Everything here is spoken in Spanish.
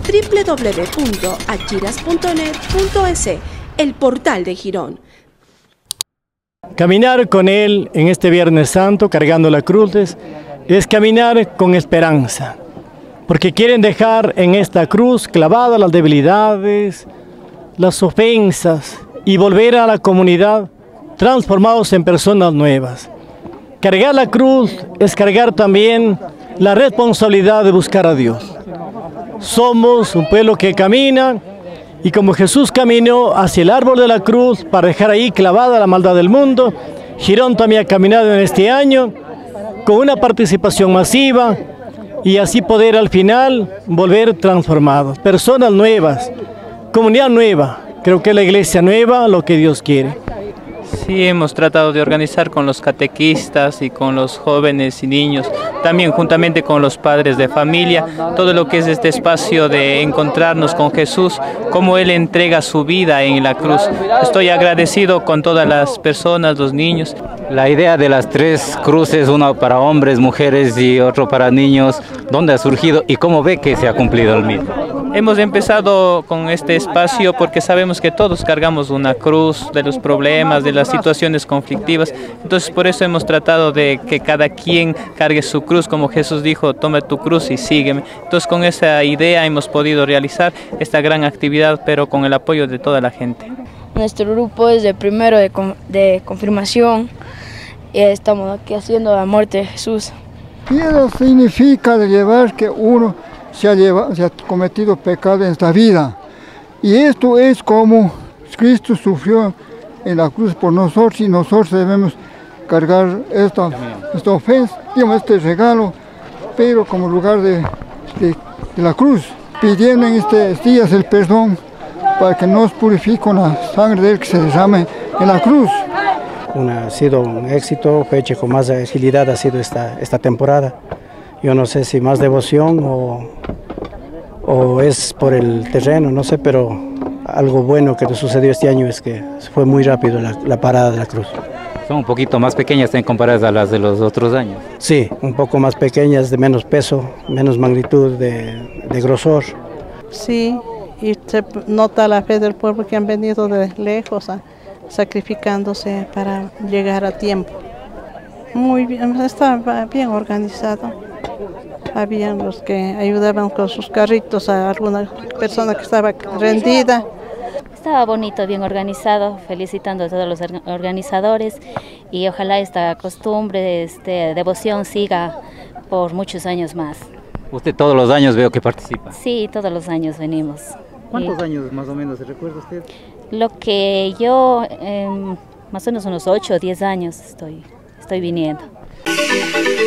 www.achiras.net.es, el portal de Girón. Caminar con Él en este Viernes Santo, cargando la cruz, es caminar con esperanza, porque quieren dejar en esta cruz clavadas las debilidades, las ofensas, y volver a la comunidad transformados en personas nuevas. Cargar la cruz es cargar también la responsabilidad de buscar a Dios. Somos un pueblo que camina, y como Jesús caminó hacia el árbol de la cruz para dejar ahí clavada la maldad del mundo, Girón también ha caminado en este año con una participación masiva y así poder al final volver transformados, personas nuevas, comunidad nueva. Creo que la iglesia nueva, lo que Dios quiere. Sí, hemos tratado de organizar con los catequistas y con los jóvenes y niños, también juntamente con los padres de familia, todo lo que es este espacio de encontrarnos con Jesús, cómo Él entrega su vida en la cruz. Estoy agradecido con todas las personas, los niños. La idea de las tres cruces, uno para hombres, mujeres y otro para niños, ¿dónde ha surgido y cómo ve que se ha cumplido el mismo? Hemos empezado con este espacio porque sabemos que todos cargamos una cruz de los problemas, de las situaciones conflictivas. Entonces por eso hemos tratado de que cada quien cargue su cruz, como Jesús dijo, toma tu cruz y sígueme. Entonces con esa idea hemos podido realizar esta gran actividad, pero con el apoyo de toda la gente. Nuestro grupo es de primero de confirmación y estamos aquí haciendo la muerte de Jesús. Piedra significa de llevar que uno se ha cometido pecado en esta vida. Y esto es como Cristo sufrió en la cruz por nosotros y nosotros debemos cargar esta ofensa, este regalo, pero como lugar de la cruz, pidiendo en estos días el perdón para que nos purifique con la sangre de Él que se derrame en la cruz. Ha sido un éxito, fecha con más agilidad ha sido esta temporada. Yo no sé si más devoción o es por el terreno, no sé, pero algo bueno que sucedió este año es que fue muy rápido la parada de la cruz. Son un poquito más pequeñas en comparadas a las de los otros años. Sí, un poco más pequeñas, de menos peso, menos magnitud, de grosor. Sí, y se nota la fe del pueblo que han venido de lejos, sacrificándose para llegar a tiempo. Muy bien, estaba bien organizado. Habían los que ayudaban con sus carritos a alguna persona que estaba rendida. Estaba bonito, bien organizado, felicitando a todos los organizadores y ojalá esta costumbre, devoción siga por muchos años más. ¿Usted todos los años veo que participa? Sí, todos los años venimos. ¿Cuántos años más o menos se recuerda usted? Lo que yo, más o menos unos 8 o 10 años estoy viniendo.